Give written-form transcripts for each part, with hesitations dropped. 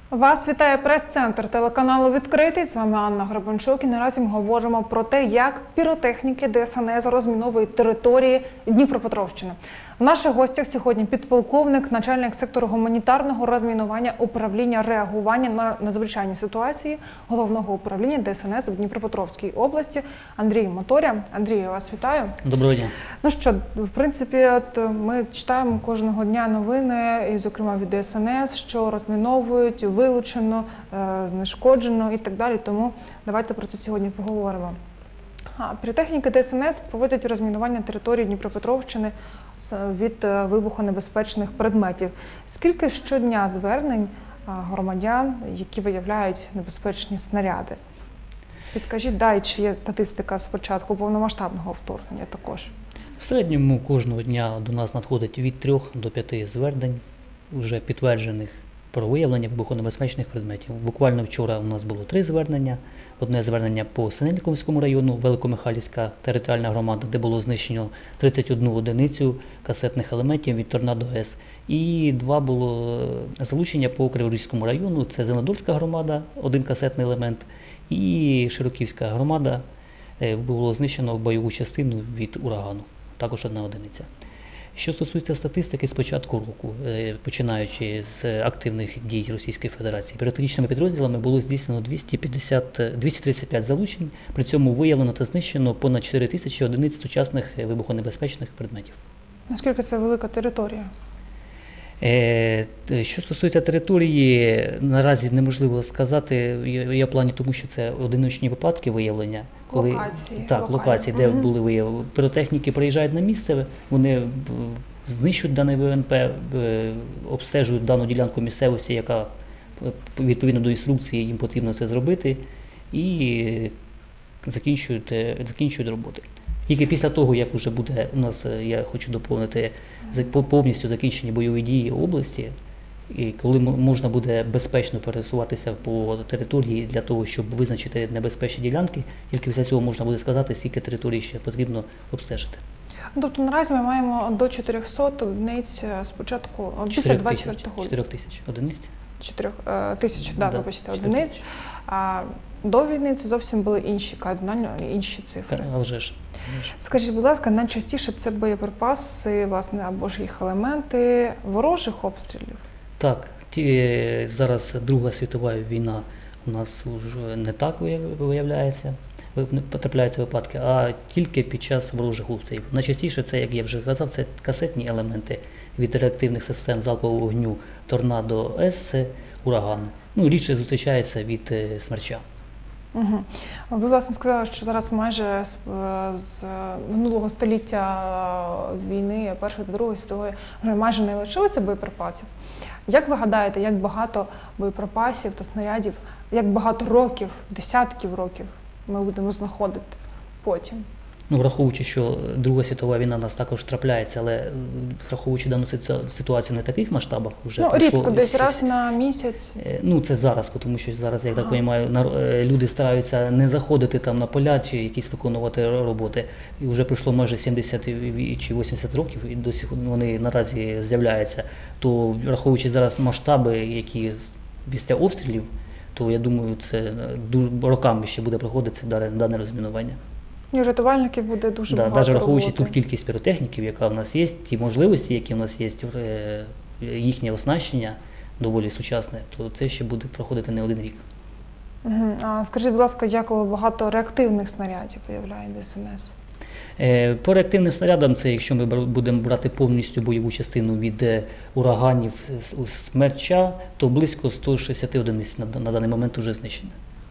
Вас вітає прес-центр телеканалу «Відкритий». З вами Анна Гребенчук. І наразі ми говоримо про те, як піротехніки ДСНС розміновують території Дніпропетровщини. В наших гостях сьогодні підполковник, начальник сектору гуманітарного розмінування управління реагування на надзвичайні ситуації Головного управління ДСНС в Дніпропетровській області Андрій Моторя. Андрій, я вас вітаю. Доброго дня. Ну що, в принципі, ми читаємо кожного дня новини, і, зокрема, від ДСНС, що розміновують, вилучено, знешкоджено і так далі. Тому давайте про це сьогодні поговоримо. Піротехніки ДСНС проводять розмінування території Дніпропетровщини від вибухонебезпечних предметів. Скільки щодня звернень громадян, які виявляють небезпечні снаряди? Підкажіть, чи є статистика з початку повномасштабного вторгнення також? В середньому кожного дня до нас надходить від 3 до 5 звернень, вже підтверджених про виявлення вибухонебезпечних предметів. Буквально вчора у нас було 3 звернення. Одне звернення по Синельниковському району, Великомихайлівська територіальна громада, де було знищено 31 одиницю касетних елементів від Торнадо С. І 2 було залучення по Криворізькому району, це Зеленодольська громада, 1 касетний елемент, і Широківська громада, було знищено бойову частину від урагану, також 1 одиниця. Що стосується статистики з початку року, починаючи з активних дій Російської Федерації, піротехнічними підрозділами було здійснено 235 залучень, при цьому виявлено та знищено понад 4 тисячі одиниць сучасних вибухонебезпечних предметів. Наскільки це велика територія? Що стосується території, наразі неможливо сказати, я в плані тому, що це одиночні випадки виявлення. Локації, де були виявлені. Піротехніки приїжджають на місце, вони знищують дане ВНП, обстежують дану ділянку місцевості, яка відповідно до інструкції їм потрібно це зробити, і закінчують роботи. Тільки після того, як вже буде у нас, я хочу доповнити, повністю закінчені бойові дії області, і коли можна буде безпечно пересуватися по території для того, щоб визначити небезпечні ділянки, тільки після цього можна буде сказати, скільки територій ще потрібно обстежити. Тобто наразі ми маємо до 400 одиниць спочатку, після 24 лютого. 4 тисяч одиниць? 4 тисяч, вибачте, одиниць. А до війни це зовсім були інші, кардинально інші цифри. А вже ж. Скажіть, будь ласка, найчастіше це боєприпаси, власне, або ж їх елементи ворожих обстрілів? Так, зараз Друга світова війна у нас вже не так виявляється, потрапляються випадки, а тільки під час ворожих обстрілів. Найчастіше це, як я вже казав, це касетні елементи від реактивних систем залпового вогню Торнадо С, ураган. Рідше зустрічається від Смерча. Угу. Ви, власне, сказали, що зараз майже з минулого століття війни, Першої та Другої світової, вже майже не лишилося боєприпасів. Як ви гадаєте, як багато боєприпасів та снарядів, як багато років, десятків років ми будемо знаходити потім? Враховуючи, що Друга світова війна у нас також трапляється, але враховуючи дану ситуацію не в таких масштабах, вже рідко, десь раз на місяць. Це зараз, тому що зараз, як так розумію, люди стараються не заходити там на поля чи якісь виконувати роботи. І вже пройшло майже 70 чи 80 років, і досі вони наразі з'являються. То враховуючи зараз масштаби, які після обстрілів, то я думаю, це роками ще буде проходитися дане розмінування. І рятувальників буде дуже багато навіть враховуючи роботи. ту кількість піротехніків, яка в нас є, ті можливості, які в нас є, їхнє оснащення доволі сучасне, то це ще буде проходити не один рік. А скажіть, будь ласка, як багато реактивних снарядів виявляє ДСНС? По реактивним снарядам, це якщо ми будемо брати повністю бойову частину від ураганів Смерча, то близько 160 одиниць на даний момент вже знищено.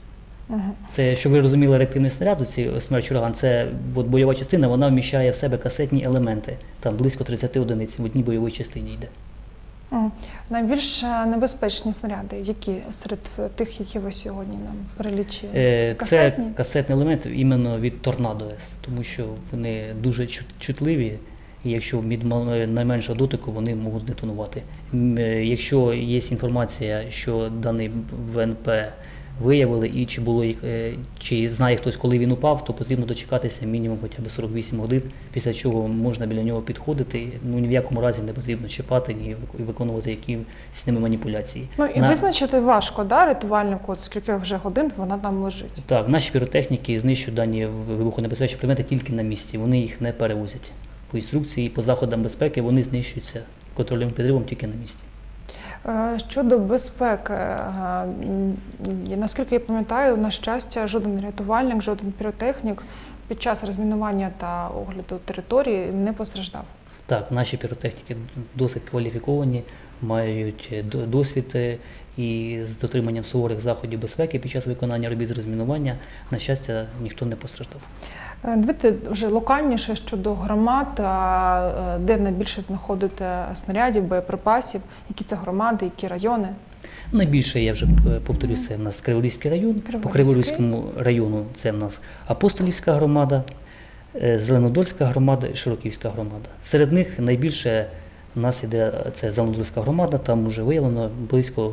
Це, щоб ви розуміли, реактивний снаряд, Смерч ураган, це бойова частина, вона вміщає в себе касетні елементи. Там близько 30 одиниць в одній бойовій частині йде. Найбільш небезпечні снаряди, які серед тих, які ви сьогодні нам перелічили? Це касетний елемент іменно від Торнадо С, тому що вони дуже чутливі, і якщо від найменшого дотику вони можуть детонувати. Якщо є інформація, що даний ВНП виявили, і чи знає хтось, коли він упав, то потрібно дочекатися мінімум хоча б 48 годин, після чого можна біля нього підходити. Ну, ні в якому разі не потрібно чіпати, ні виконувати якісь з ними маніпуляції. Ну і визначити важко, да, рятувальнику, от скільки вже годин вона там лежить. Так, наші піротехніки знищують дані вибухонебезпечні предмети тільки на місці, вони їх не перевозять. По інструкції, по заходам безпеки вони знищуються контрольним підривом тільки на місці. Щодо безпеки, наскільки я пам'ятаю, на щастя, жоден рятувальник, жоден піротехнік під час розмінування та огляду території не постраждав. Так, наші піротехніки досить кваліфіковані, мають досвід і з дотриманням суворих заходів безпеки під час виконання робіт з розмінування, на щастя, ніхто не постраждав. Давайте вже локальніше щодо громад, де найбільше знаходите снарядів, боєприпасів, які це громади, які райони? Найбільше, я вже повторюся, це в нас Криворізький район. По Криворізькому району це в нас Апостолівська громада, Зеленодольська громада і Широківська громада. Серед них найбільше у нас іде це Зеленодольська громада, там вже виявлено близько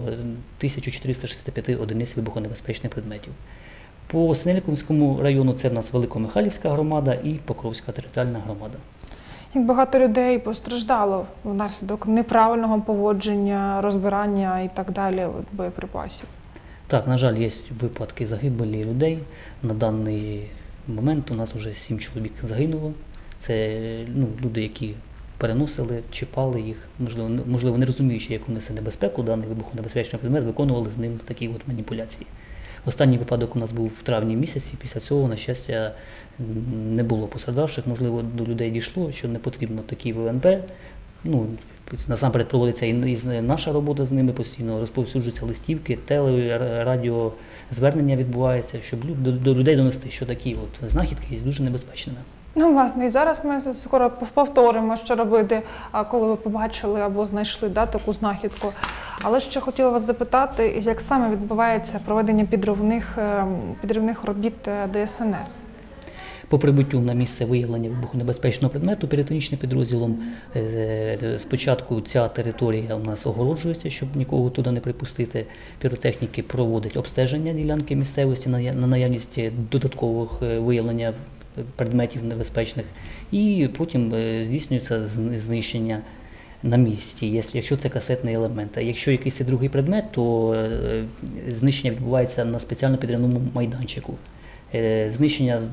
1465 одиниць вибухонебезпечних предметів. По Синельниковському району це в нас Великомихайлівська громада і Покровська територіальна громада. Як багато людей постраждало внаслідок неправильного поводження, розбирання і так далі боєприпасів? Так, на жаль, є випадки загибелі людей. На даний момент у нас вже 7 чоловік загинуло. Це люди, які переносили, чіпали їх, можливо, не розуміючи, яку несе небезпеку даний вибухонебезпечний предмет, виконували з ним такі от маніпуляції. Останній випадок у нас був в травні місяці, після цього, на щастя, не було постраждавших, можливо, до людей дійшло, що не потрібно такі ВНП. Насамперед проводиться і наша робота з ними постійно, розповсюджуються листівки, радіо звернення відбувається, щоб до людей донести, що такі от знахідки є дуже небезпечними. Ну, власне, і зараз ми скоро повторимо, що робити, коли ви побачили або знайшли таку знахідку. Але ще хотіла вас запитати, як саме відбувається проведення підривних робіт ДСНС? По прибуттю на місце виявлення вибухонебезпечного предмету піротехнічним підрозділом спочатку ця територія у нас огороджується, щоб нікого туди не припустити. Піротехніки проводять обстеження ділянки місцевості на наявність додаткових виявлення предметів небезпечних, і потім здійснюється знищення на місці, якщо це касетний елемент. А якщо якийсь другий предмет, то знищення відбувається на спеціально підривному майданчику. Знищення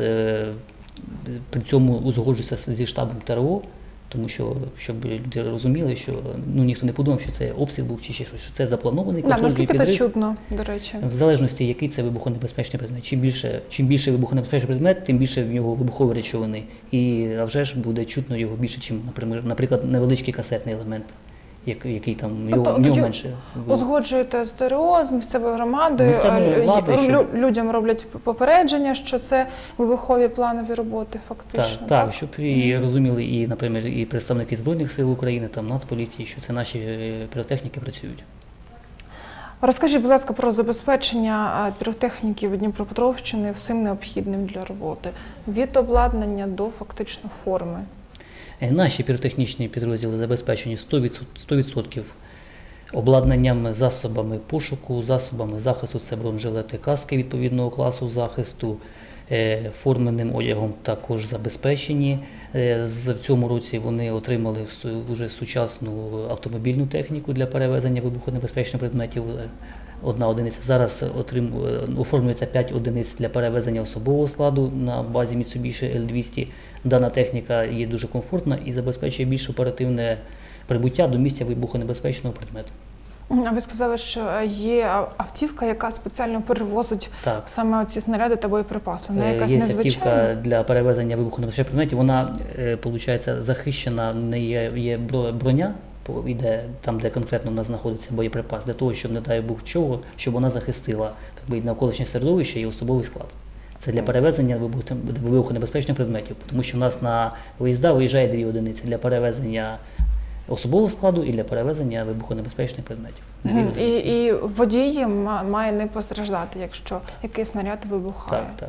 при цьому узгоджується зі штабом ТРО, тому що, щоб люди розуміли, що ніхто не подумав, що це обстріл був чи ще щось, що це запланований контрольний підрив. Наскільки це чутно, до речі? В залежності, який це вибухонебезпечний предмет. Чим більше вибухонебезпечний предмет, тим більше в нього вибухової речовини. А вже ж буде чутно його більше, ніж, наприклад, невеличкий касетний елемент, який там, його менше. Узгоджуєте з ТРО, з місцевою громадою, людям роблять попередження, що це вибухові планові роботи фактично. Так, щоб і розуміли і, наприклад, і представники Збройних сил України, там, Нацполіції, що це наші піротехніки працюють. Розкажіть, будь ласка, про забезпечення піротехніків Дніпропетровщини всім необхідним для роботи, від обладнання до фактично форми. Наші піротехнічні підрозділи забезпечені 100% обладнанням, засобами пошуку, засобами захисту, це бронежилети, каски відповідного класу захисту, форменим одягом також забезпечені. В цьому році вони отримали вже сучасну автомобільну техніку для перевезення вибухонебезпечних предметів. Одна одиниця. Зараз оформлюється 5 одиниць для перевезення особового складу на базі Mitsubishi L200. Дана техніка є дуже комфортна і забезпечує більш оперативне прибуття до місця вибухонебезпечного предмету. А ви сказали, що є автівка, яка спеціально перевозить саме ці снаряди та боєприпаси. Вона якась незвичайна? Є автівка для перевезення вибухонебезпечних предметів. Вона, виходить, захищена, в неї є броня, йде там, де конкретно в нас знаходиться боєприпас, для того, щоб, не дай Бог чого, щоб вона захистила навколишнє середовище і особовий склад. Це для перевезення вибухонебезпечних предметів, тому що в нас на виїзда виїжджає 2 одиниці для перевезення особового складу і для перевезення вибухонебезпечних предметів. І водій має не постраждати, якщо якийсь снаряд вибухає. Так.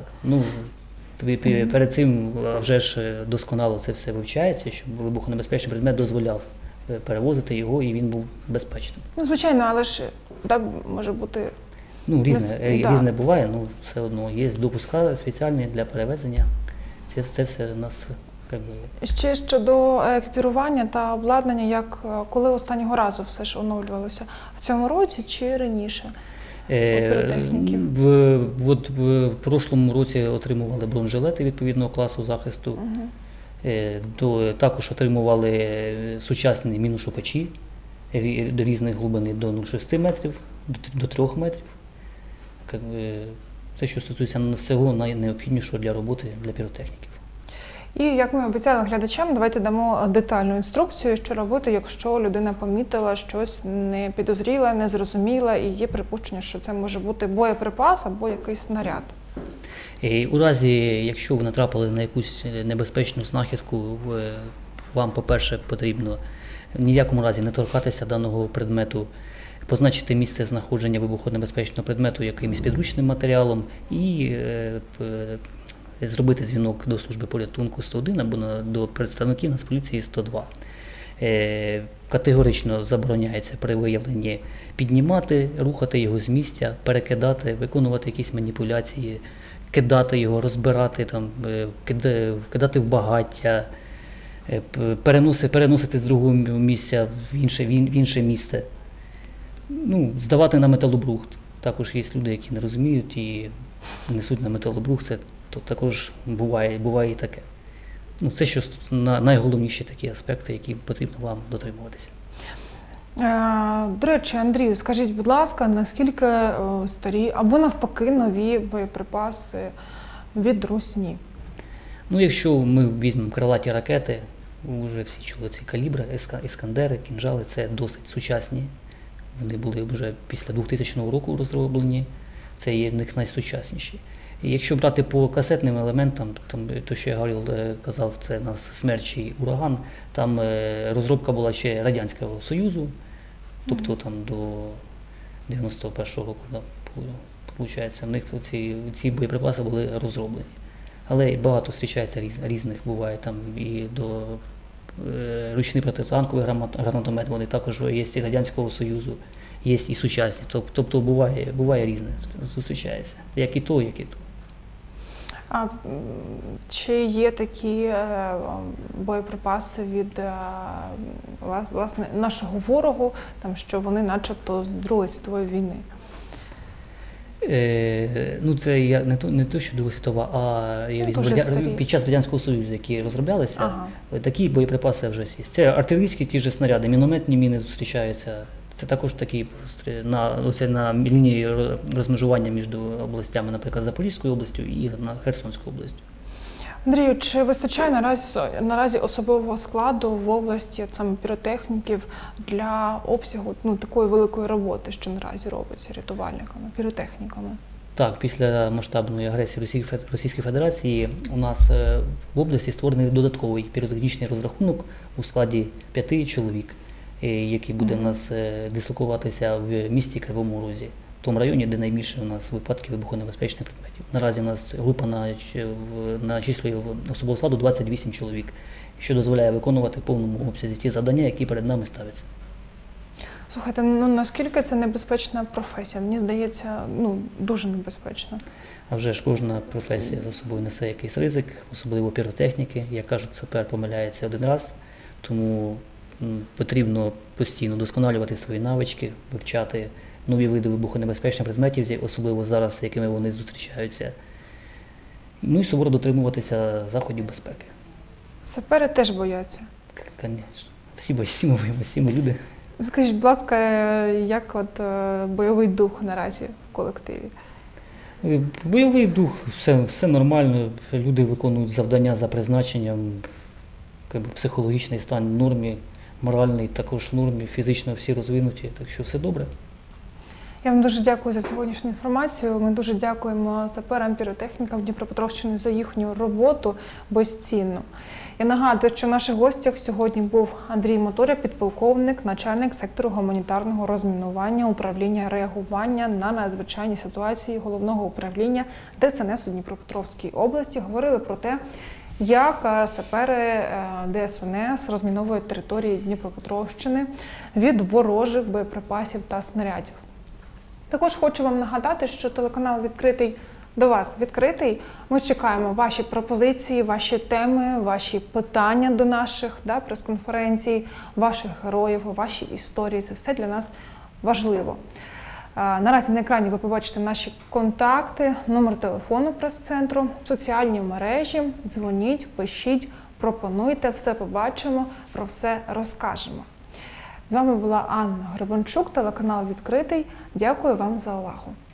Перед цим вже ж досконало це все вивчається, щоб вибухонебезпечний предмет дозволяв перевозити його і він був безпечним. Звичайно, але ж може бути Ну, Да. різне буває, ну все одно є допуска спеціальні для перевезення. Це все у нас якби. Ще щодо екіпірування та обладнання, коли останнього разу все ж оновлювалося? В цьому році чи раніше? Піротехніків? В прошлому році отримували бронежилети відповідного класу захисту. Також отримували сучасні міношукачі до різних глибини до 0,6 метрів, до 3 метрів. Це, що стосується всього найнеобхіднішого для роботи для піротехніків. І, як ми обіцяли глядачам, давайте дамо детальну інструкцію, що робити, якщо людина помітила щось непідозріле, незрозуміле, і є припущення, що це може бути боєприпас або якийсь снаряд. У разі, якщо ви натрапили на якусь небезпечну знахідку, вам, по-перше, потрібно ні в якому разі не торкатися даного предмету, позначити місце знаходження вибухонебезпечного предмету якимось підручним матеріалом і зробити дзвінок до служби порятунку 101 або до представників Нацполіції 102. Категорично забороняється при виявленні піднімати, рухати його з місця, перекидати, виконувати якісь маніпуляції, кидати його, розбирати, кидати в багаття, переносити з другого місця в інше місце. Ну, здавати на металобрухт. Також є люди, які не розуміють і несуть на металобрухт. Це також буває і таке. Ну, це що найголовніші такі аспекти, які потрібно вам дотримуватися. До речі, Андрію, скажіть, будь ласка, наскільки старі або навпаки нові боєприпаси від Русні? Ну, якщо ми візьмемо крилаті ракети, вже всі чули ці калібри, іскандери, кінжали, це досить сучасні. Вони були вже після 2000 року розроблені, це є в них найсучасніші. І якщо брати по касетним елементам, то, що я казав, це у нас «Смерч» і «Ураган», там розробка була ще Радянського Союзу, тобто там до 91-го року, виходить, в них ці боєприпаси були розроблені. Але багато зустрічається різних, буває там і до ручний протитанковий гранатомет, вони також є і Радянського Союзу, є і сучасні, тобто буває різне, зустрічається, як і то, як і то. А чи є такі боєприпаси від власне нашого ворогу, там, що вони начебто з Другої світової війни? Ну, це не то, що Друга світова, а під час Радянського Союзу, які розроблялися, такі боєприпаси вже є. Це артилерійські ті ж снаряди, мінометні міни зустрічаються. Це також такі на лінії розмежування між областями, наприклад, Запорізькою областю і Херсонською областю. Андрію, чи вистачає наразі особового складу в області саме піротехніків для обсягу такої великої роботи, що наразі робиться рятувальниками, піротехніками? Так, після масштабної агресії Російської Федерації у нас в області створений додатковий піротехнічний розрахунок у складі 5 чоловік, який буде у нас дислокуватися в місті Кривому Розі, в тому районі, де найбільше у нас випадків вибухонебезпечних предметів. Наразі у нас група начислює особового складу 28 чоловік, що дозволяє виконувати в повному обсязі ті завдання, які перед нами ставляться. Слухайте, наскільки це небезпечна професія? Мені здається, дуже небезпечна. А вже ж кожна професія за собою несе якийсь ризик, особливо піротехніки. Як кажуть, сапер помиляється один раз, тому потрібно постійно вдосконалювати свої навички, вивчати нові види вибухонебезпечних предметів, особливо зараз, з якими вони зустрічаються. Ну і суворо дотримуватися заходів безпеки. Сапери теж бояться? Звісно. Всі боїмося, всі ми люди. Скажіть, будь ласка, як бойовий дух наразі в колективі? Бойовий дух, все нормально, люди виконують завдання за призначенням, психологічний стан в нормі, моральний також в нормі, фізично всі розвинуті, так що все добре. Я вам дуже дякую за сьогоднішню інформацію. Ми дуже дякуємо саперам, піротехнікам Дніпропетровщини за їхню роботу безцінну. Я нагадую, що в наших гостях сьогодні був Андрій Моторя, підполковник, начальник сектору гуманітарного розмінування, управління реагування на надзвичайні ситуації Головного управління ДСНС у Дніпропетровській області. Говорили про те, як сапери ДСНС розміновують території Дніпропетровщини від ворожих боєприпасів та снарядів. Також хочу вам нагадати, що телеканал «Відкритий» до вас відкритий. Ми чекаємо ваші пропозиції, ваші теми, ваші питання до наших прес-конференцій, ваших героїв, ваші історії. Це все для нас важливо. Наразі на екрані ви побачите наші контакти, номер телефону прес-центру, соціальні мережі. Дзвоніть, пишіть, пропонуйте, все побачимо, про все розкажемо. З вами була Анна Гребенчук, телеканал «Відкритий». Дякую вам за увагу.